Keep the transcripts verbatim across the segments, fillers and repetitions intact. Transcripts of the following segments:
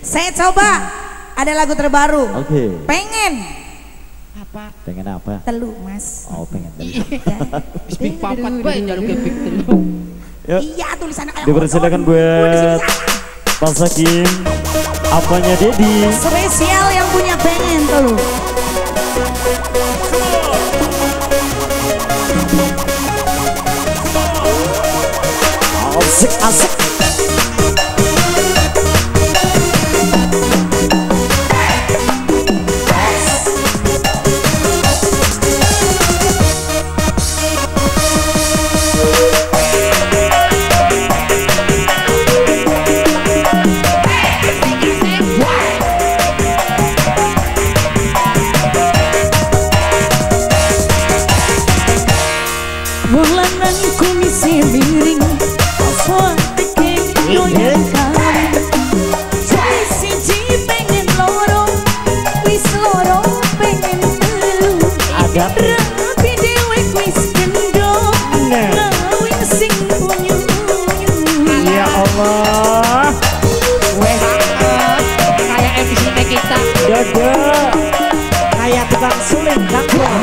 Saya coba ada lagu terbaru. Oke. Okay. Pengen. Apa? Pengen apa? Telu mas. Oh pengen telu. Speak papat bae njaluk big telu. Iya tulisannya kayak dipersilakan buat Mas Hakim. Apanya Dedi? Spesial yang punya pengen telu. Asik asik. Bulan kumisi miring asal teking yoyang kali siji pengen loro wis loro pengen telu Ada rapi dewek wis kendor ngawin sing unyu unyu. Ya Allah. Weh, kayak M C kita. Jaga. Kayak tukang suling kan.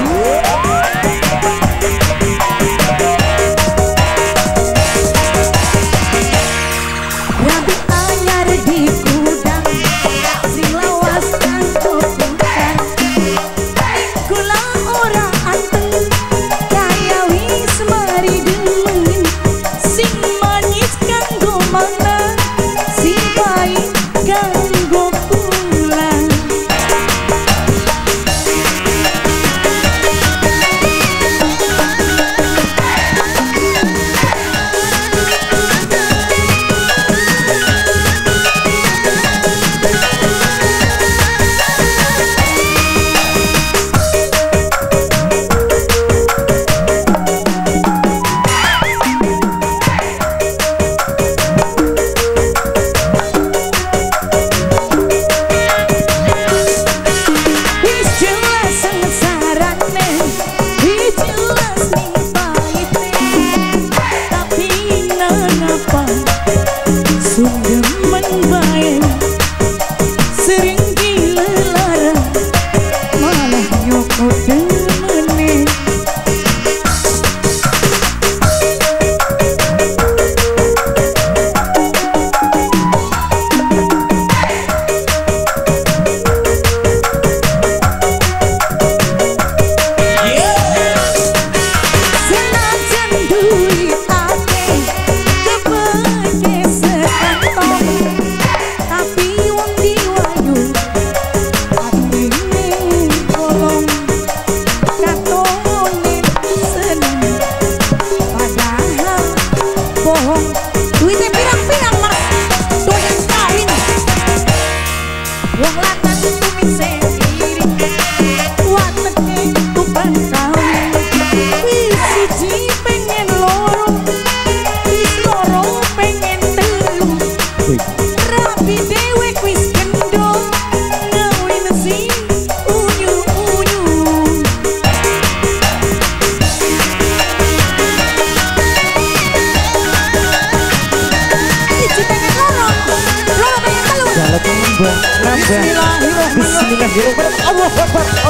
Bismillahirrahmanirrahim. Allahu Akbar.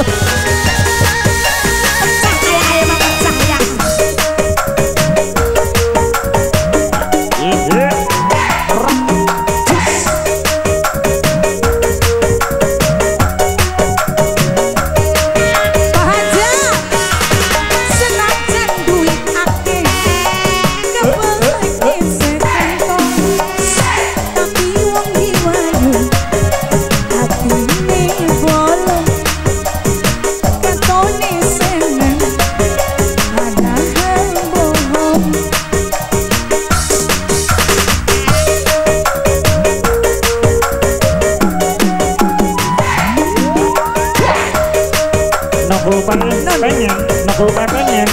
Pengen, nakul pengen.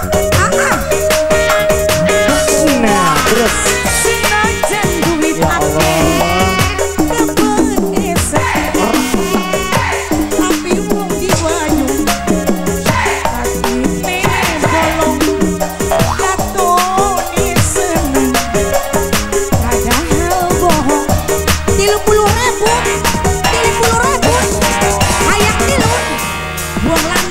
Nah, terus. Ya Allah. Tilu puluh rebut, tilik puluh rebut, hayang tilun, buang